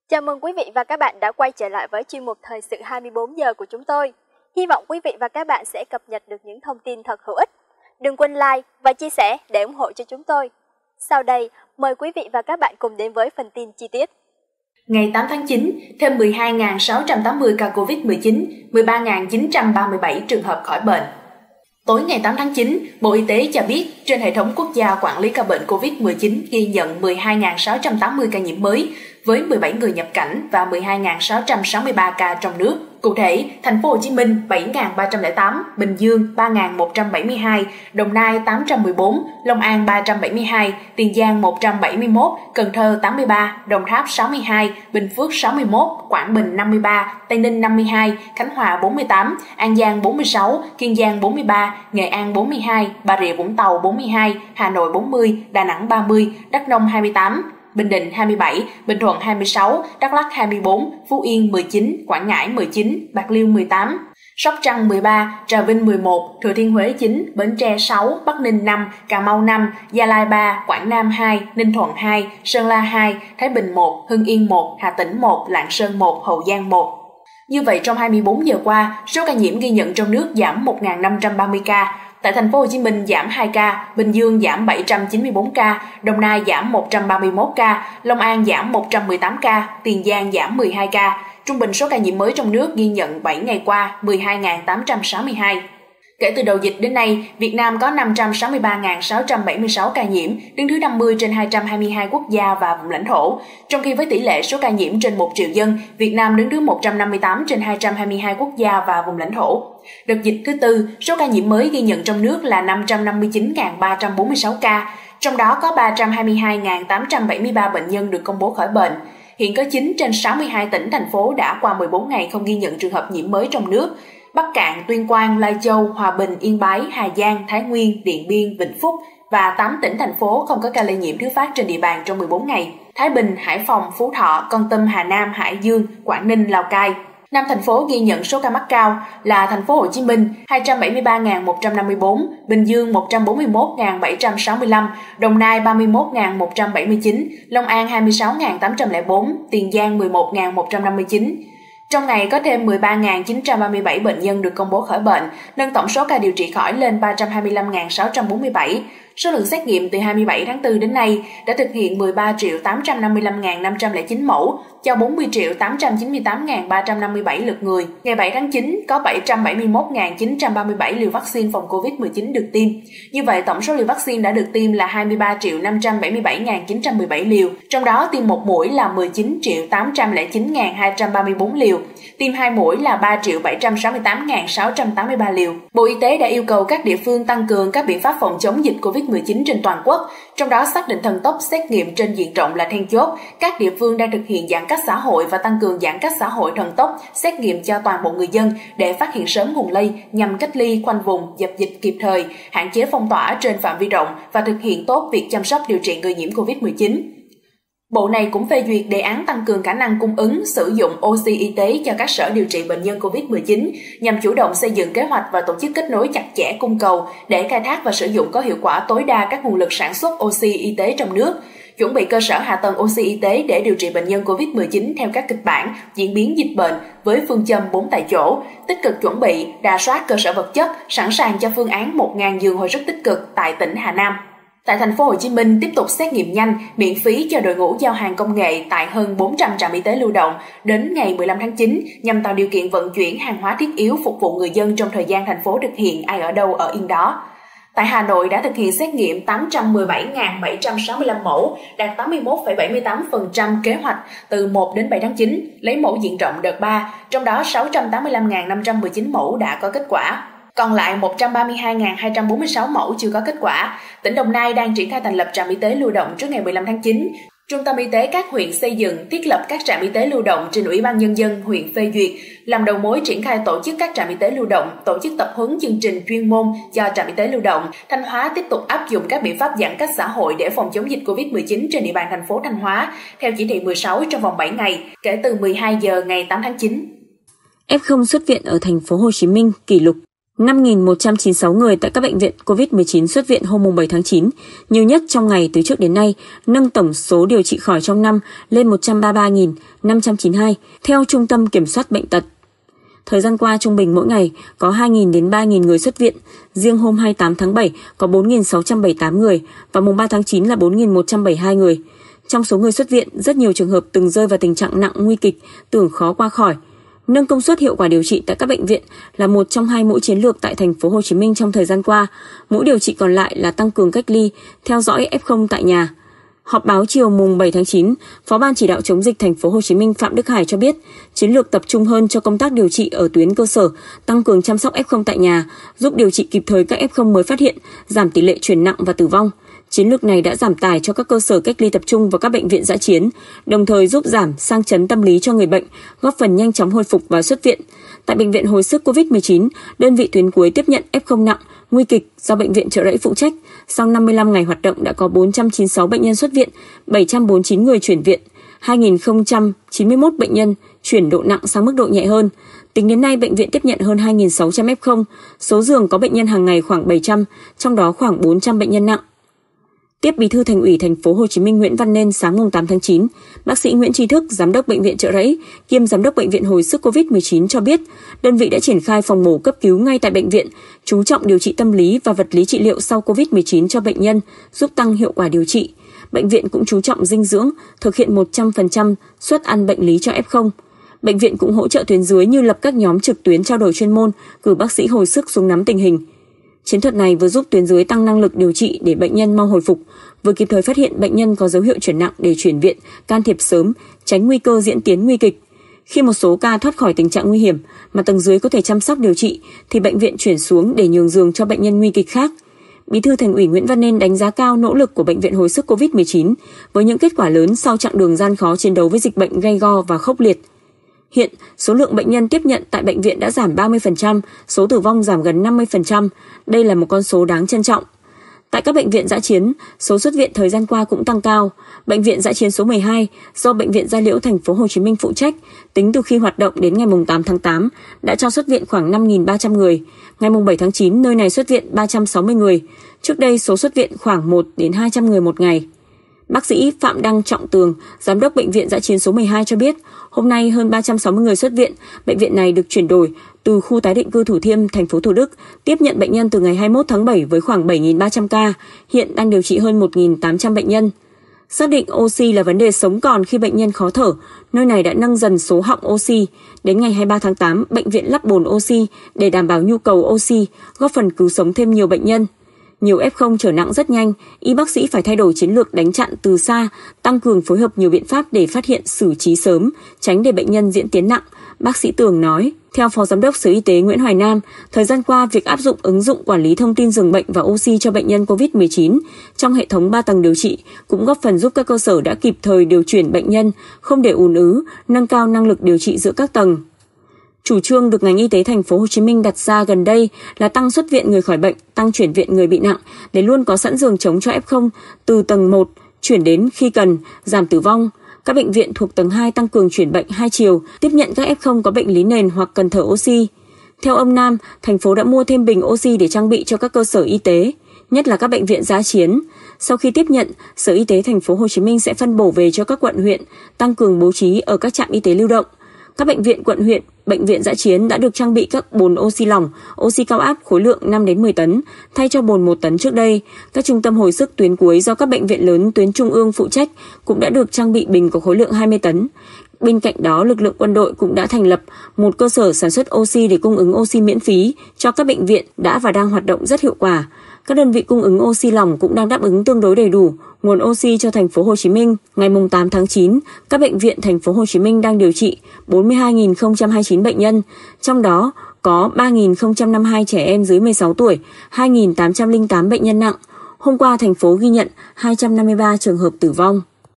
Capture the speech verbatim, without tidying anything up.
Chào mừng quý vị và các bạn đã quay trở lại với chuyên mục Thời sự hai mươi bốn giờ của chúng tôi. Hy vọng quý vị và các bạn sẽ cập nhật được những thông tin thật hữu ích. Đừng quên like và chia sẻ để ủng hộ cho chúng tôi. Sau đây, mời quý vị và các bạn cùng đến với phần tin chi tiết. Ngày tám tháng chín, thêm mười hai nghìn sáu trăm tám mươi ca Covid mười chín, mười ba nghìn chín trăm ba mươi bảy trường hợp khỏi bệnh. Tối ngày tám tháng chín, Bộ Y tế cho biết trên hệ thống quốc gia quản lý ca bệnh Covid mười chín ghi nhận mười hai nghìn sáu trăm tám mươi ca nhiễm mới, với mười bảy người nhập cảnh và mười hai nghìn sáu trăm sáu mươi ba ca trong nước. Cụ thể, Thành phố Hồ Chí Minh bảy nghìn ba trăm lẻ tám, Bình Dương ba nghìn một trăm bảy mươi hai, Đồng Nai tám trăm mười bốn, Long An ba trăm bảy mươi hai, Tiền Giang một trăm bảy mươi mốt, Cần Thơ tám mươi ba, Đồng Tháp sáu mươi hai, Bình Phước sáu mươi mốt, Quảng Bình năm mươi ba, Tây Ninh năm mươi hai, Khánh Hòa bốn mươi tám, An Giang bốn mươi sáu, Kiên Giang bốn mươi ba, Nghệ An bốn mươi hai, Bà Rịa Vũng Tàu bốn mươi hai, Hà Nội bốn mươi, Đà Nẵng ba mươi, Đắk Nông hai mươi tám, Bình Định hai mươi bảy, Bình Thuận hai mươi sáu, Đắk Lắk hai mươi bốn, Phú Yên mười chín, Quảng Ngãi mười chín, Bạc Liêu mười tám, Sóc Trăng mười ba, Trà Vinh mười một, Thừa Thiên Huế chín, Bến Tre sáu, Bắc Ninh năm, Cà Mau năm, Gia Lai ba, Quảng Nam hai, Ninh Thuận hai, Sơn La hai, Thái Bình một, Hưng Yên một, Hà Tĩnh một, Lạng Sơn một, Hậu Giang một. Như vậy trong hai mươi bốn giờ qua, số ca nhiễm ghi nhận trong nước giảm một nghìn năm trăm ba mươi ca. Tại Thành phố Hồ Chí Minh giảm hai ca, Bình Dương giảm bảy trăm chín mươi bốn ca, Đồng Nai giảm một trăm ba mươi mốt ca, Long An giảm một trăm mười tám ca, Tiền Giang giảm mười hai ca. Trung bình số ca nhiễm mới trong nước ghi nhận bảy ngày qua mười hai nghìn tám trăm sáu mươi hai. Kể từ đầu dịch đến nay, Việt Nam có năm trăm sáu mươi ba nghìn sáu trăm bảy mươi sáu ca nhiễm, đứng thứ năm mươi trên hai trăm hai mươi hai quốc gia và vùng lãnh thổ. Trong khi với tỷ lệ số ca nhiễm trên một triệu dân, Việt Nam đứng thứ một trăm năm mươi tám trên hai trăm hai mươi hai quốc gia và vùng lãnh thổ. Đợt dịch thứ tư, số ca nhiễm mới ghi nhận trong nước là năm trăm năm mươi chín nghìn ba trăm bốn mươi sáu ca, trong đó có ba trăm hai mươi hai nghìn tám trăm bảy mươi ba bệnh nhân được công bố khỏi bệnh. Hiện có chín trên sáu mươi hai tỉnh, thành phố đã qua mười bốn ngày không ghi nhận trường hợp nhiễm mới trong nước. Bắc Cạn, Tuyên Quang, Lai Châu, Hòa Bình, Yên Bái, Hà Giang, Thái Nguyên, Điện Biên, Vĩnh Phúc và tám tỉnh, thành phố không có ca lây nhiễm thứ phát trên địa bàn trong mười bốn ngày. Thái Bình, Hải Phòng, Phú Thọ, Kon Tum, Hà Nam, Hải Dương, Quảng Ninh, Lào Cai. Năm thành phố ghi nhận số ca mắc cao là Thành phố Hồ Chí Minh hai trăm bảy mươi ba nghìn một trăm năm mươi bốn, Bình Dương một trăm bốn mươi mốt nghìn bảy trăm sáu mươi lăm, Đồng Nai ba mươi mốt nghìn một trăm bảy mươi chín, Long An hai mươi sáu nghìn tám trăm lẻ bốn, Tiền Giang mười một nghìn một trăm năm mươi chín. Trong ngày có thêm mười ba nghìn chín trăm ba mươi bảy bệnh nhân được công bố khỏi bệnh, nâng tổng số ca điều trị khỏi lên ba trăm hai mươi lăm nghìn sáu trăm bốn mươi bảy. Số lượng xét nghiệm từ hai mươi bảy tháng tư đến nay đã thực hiện mười ba triệu tám trăm năm mươi lăm nghìn năm trăm lẻ chín mẫu, cho bốn mươi triệu tám trăm chín mươi tám nghìn ba trăm năm mươi bảy lượt người. Ngày bảy tháng chín có bảy trăm bảy mươi mốt nghìn chín trăm ba mươi bảy liều vaccine phòng Covid mười chín được tiêm. Như vậy tổng số liều vaccine đã được tiêm là hai mươi ba triệu năm trăm bảy mươi bảy nghìn chín trăm mười bảy liều, trong đó tiêm một mũi là mười chín triệu tám trăm lẻ chín nghìn hai trăm ba mươi bốn liều, tiêm hai mũi là ba triệu bảy trăm sáu mươi tám nghìn sáu trăm tám mươi ba liều. Bộ Y tế đã yêu cầu các địa phương tăng cường các biện pháp phòng chống dịch Covid mười chín trên toàn quốc, trong đó xác định thần tốc xét nghiệm trên diện rộng là then chốt. Các địa phương đang thực hiện giãn cách xã hội và tăng cường giãn cách xã hội thần tốc, xét nghiệm cho toàn bộ người dân để phát hiện sớm nguồn lây nhằm cách ly, khoanh vùng, dập dịch kịp thời, hạn chế phong tỏa trên phạm vi rộng và thực hiện tốt việc chăm sóc điều trị người nhiễm Covid mười chín. Bộ này cũng phê duyệt đề án tăng cường khả năng cung ứng, sử dụng oxy y tế cho các sở điều trị bệnh nhân Covid mười chín nhằm chủ động xây dựng kế hoạch và tổ chức kết nối chặt chẽ cung cầu để khai thác và sử dụng có hiệu quả tối đa các nguồn lực sản xuất oxy y tế trong nước, chuẩn bị cơ sở hạ tầng oxy y tế để điều trị bệnh nhân Covid mười chín theo các kịch bản diễn biến dịch bệnh với phương châm bốn tại chỗ, tích cực chuẩn bị, rà soát cơ sở vật chất, sẵn sàng cho phương án một nghìn giường hồi sức tích cực tại tỉnh Hà Nam. Tại Thành phố Hồ Chí Minh tiếp tục xét nghiệm nhanh, miễn phí cho đội ngũ giao hàng công nghệ tại hơn bốn trăm trạm y tế lưu động đến ngày mười lăm tháng chín nhằm tạo điều kiện vận chuyển hàng hóa thiết yếu phục vụ người dân trong thời gian thành phố thực hiện ai ở đâu ở yên đó. Tại Hà Nội đã thực hiện xét nghiệm tám trăm mười bảy nghìn bảy trăm sáu mươi lăm mẫu, đạt tám mươi mốt phẩy bảy mươi tám phần trăm kế hoạch từ một đến bảy tháng chín, lấy mẫu diện rộng đợt ba, trong đó sáu trăm tám mươi lăm nghìn năm trăm mười chín mẫu đã có kết quả. Còn lại một trăm ba mươi hai nghìn hai trăm bốn mươi sáu mẫu chưa có kết quả. Tỉnh Đồng Nai đang triển khai thành lập trạm y tế lưu động trước ngày mười lăm tháng chín. Trung tâm y tế các huyện xây dựng, thiết lập các trạm y tế lưu động trên Ủy ban Nhân dân huyện phê duyệt, làm đầu mối triển khai tổ chức các trạm y tế lưu động, tổ chức tập huấn chương trình chuyên môn cho trạm y tế lưu động. Thanh Hóa tiếp tục áp dụng các biện pháp giãn cách xã hội để phòng chống dịch Covid mười chín trên địa bàn thành phố Thanh Hóa theo chỉ thị mười sáu trong vòng bảy ngày kể từ mười hai giờ ngày tám tháng chín. ép không xuất viện ở thành phố Hồ Chí Minh kỷ lục. năm nghìn một trăm chín mươi sáu người tại các bệnh viện covid mười chín xuất viện hôm bảy tháng chín, nhiều nhất trong ngày từ trước đến nay, nâng tổng số điều trị khỏi trong năm lên một trăm ba mươi ba nghìn năm trăm chín mươi hai, theo Trung tâm Kiểm soát Bệnh tật. Thời gian qua, trung bình mỗi ngày có hai nghìn đến ba nghìn người xuất viện, riêng hôm hai mươi tám tháng bảy có bốn nghìn sáu trăm bảy mươi tám người và mùng ba tháng chín là bốn nghìn một trăm bảy mươi hai người. Trong số người xuất viện, rất nhiều trường hợp từng rơi vào tình trạng nặng nguy kịch, tưởng khó qua khỏi. Nâng công suất hiệu quả điều trị tại các bệnh viện là một trong hai mũi chiến lược tại thành phố Hồ Chí Minh trong thời gian qua. Mũi điều trị còn lại là tăng cường cách ly, theo dõi ép không tại nhà. Họp báo chiều mùng bảy tháng chín, Phó Ban Chỉ đạo chống dịch thành phố Hồ Chí Minh Phạm Đức Hải cho biết, chiến lược tập trung hơn cho công tác điều trị ở tuyến cơ sở, tăng cường chăm sóc ép không tại nhà, giúp điều trị kịp thời các ép không mới phát hiện, giảm tỷ lệ chuyển nặng và tử vong. Chiến lược này đã giảm tải cho các cơ sở cách ly tập trung và các bệnh viện dã chiến, đồng thời giúp giảm sang chấn tâm lý cho người bệnh, góp phần nhanh chóng hồi phục và xuất viện. Tại Bệnh viện Hồi sức covid mười chín, đơn vị tuyến cuối tiếp nhận ép không nặng, nguy kịch do Bệnh viện Chợ Rẫy phụ trách. Sau năm mươi lăm ngày hoạt động đã có bốn trăm chín mươi sáu bệnh nhân xuất viện, bảy trăm bốn mươi chín người chuyển viện, hai nghìn không trăm chín mươi mốt bệnh nhân chuyển độ nặng sang mức độ nhẹ hơn. Tính đến nay, bệnh viện tiếp nhận hơn hai nghìn sáu trăm ép không, số giường có bệnh nhân hàng ngày khoảng bảy trăm, trong đó khoảng bốn trăm bệnh nhân nặng. Tiếp Bí thư Thành ủy Thành phố Hồ Chí Minh Nguyễn Văn Nên sáng mùng tám tháng chín, bác sĩ Nguyễn Tri Thức, giám đốc Bệnh viện Chợ Rẫy kiêm giám đốc Bệnh viện Hồi sức covid mười chín cho biết, đơn vị đã triển khai phòng mổ cấp cứu ngay tại bệnh viện, chú trọng điều trị tâm lý và vật lý trị liệu sau covid mười chín cho bệnh nhân, giúp tăng hiệu quả điều trị. Bệnh viện cũng chú trọng dinh dưỡng, thực hiện một trăm phần trăm suất ăn bệnh lý cho ép không. Bệnh viện cũng hỗ trợ tuyến dưới như lập các nhóm trực tuyến trao đổi chuyên môn, cử bác sĩ hồi sức xuống nắm tình hình. Chiến thuật này vừa giúp tuyến dưới tăng năng lực điều trị để bệnh nhân mau hồi phục, vừa kịp thời phát hiện bệnh nhân có dấu hiệu chuyển nặng để chuyển viện, can thiệp sớm, tránh nguy cơ diễn tiến nguy kịch. Khi một số ca thoát khỏi tình trạng nguy hiểm mà tầng dưới có thể chăm sóc điều trị, thì bệnh viện chuyển xuống để nhường giường cho bệnh nhân nguy kịch khác. Bí thư Thành ủy Nguyễn Văn Nên đánh giá cao nỗ lực của Bệnh viện Hồi sức covid mười chín với những kết quả lớn sau chặng đường gian khó chiến đấu với dịch bệnh gay go và khốc liệt. Hiện, số lượng bệnh nhân tiếp nhận tại bệnh viện đã giảm ba mươi phần trăm, số tử vong giảm gần năm mươi phần trăm. Đây là một con số đáng trân trọng. Tại các bệnh viện dã chiến, số xuất viện thời gian qua cũng tăng cao. Bệnh viện dã chiến số mười hai do Bệnh viện Gia Liễu Thành phố Hồ Chí Minh phụ trách, tính từ khi hoạt động đến ngày tám tháng tám đã cho xuất viện khoảng năm nghìn ba trăm người. Ngày bảy tháng chín, nơi này xuất viện ba trăm sáu mươi người. Trước đây, số xuất viện khoảng một đến hai trăm người một ngày. Bác sĩ Phạm Đăng Trọng Tường, giám đốc Bệnh viện dã chiến số mười hai cho biết, hôm nay hơn ba trăm sáu mươi người xuất viện. Bệnh viện này được chuyển đổi từ khu tái định cư Thủ Thiêm, thành phố Thủ Đức, tiếp nhận bệnh nhân từ ngày hai mươi mốt tháng bảy với khoảng bảy nghìn ba trăm ca, hiện đang điều trị hơn một nghìn tám trăm bệnh nhân. Xác định oxy là vấn đề sống còn khi bệnh nhân khó thở, nơi này đã nâng dần số họng oxy. Đến ngày hai mươi ba tháng tám, bệnh viện lắp bồn oxy để đảm bảo nhu cầu oxy, góp phần cứu sống thêm nhiều bệnh nhân. Nhiều ép không trở nặng rất nhanh, y bác sĩ phải thay đổi chiến lược đánh chặn từ xa, tăng cường phối hợp nhiều biện pháp để phát hiện xử trí sớm, tránh để bệnh nhân diễn tiến nặng, bác sĩ Tường nói. Theo Phó Giám đốc Sở Y tế Nguyễn Hoài Nam, thời gian qua việc áp dụng ứng dụng quản lý thông tin giường bệnh và oxy cho bệnh nhân covid mười chín trong hệ thống ba tầng điều trị cũng góp phần giúp các cơ sở đã kịp thời điều chuyển bệnh nhân, không để ùn ứ, nâng cao năng lực điều trị giữa các tầng. Chủ trương được ngành y tế thành phố Hồ Chí Minh đặt ra gần đây là tăng xuất viện người khỏi bệnh, tăng chuyển viện người bị nặng để luôn có sẵn giường trống cho ép không từ tầng một chuyển đến khi cần, giảm tử vong. Các bệnh viện thuộc tầng hai tăng cường chuyển bệnh hai chiều, tiếp nhận các ép không có bệnh lý nền hoặc cần thở oxy. Theo ông Nam, thành phố đã mua thêm bình oxy để trang bị cho các cơ sở y tế, nhất là các bệnh viện dã chiến. Sau khi tiếp nhận, Sở Y tế thành phố Hồ Chí Minh sẽ phân bổ về cho các quận huyện, tăng cường bố trí ở các trạm y tế lưu động. Các bệnh viện quận huyện, bệnh viện dã chiến đã được trang bị các bồn oxy lỏng, oxy cao áp khối lượng năm đến mười tấn, thay cho bồn một tấn trước đây. Các trung tâm hồi sức tuyến cuối do các bệnh viện lớn tuyến trung ương phụ trách cũng đã được trang bị bình có khối lượng hai mươi tấn. Bên cạnh đó, lực lượng quân đội cũng đã thành lập một cơ sở sản xuất oxy để cung ứng oxy miễn phí cho các bệnh viện đã và đang hoạt động rất hiệu quả. Các đơn vị cung ứng oxy lỏng cũng đang đáp ứng tương đối đầy đủ nguồn oxy cho thành phố Hồ Chí Minh. Ngày tám tháng chín, các bệnh viện thành phố Hồ Chí Minh đang điều trị bốn mươi hai nghìn không trăm hai mươi chín bệnh nhân, trong đó có ba nghìn không trăm năm mươi hai trẻ em dưới mười sáu tuổi, hai nghìn tám trăm lẻ tám bệnh nhân nặng. Hôm qua thành phố ghi nhận hai trăm năm mươi ba trường hợp tử vong.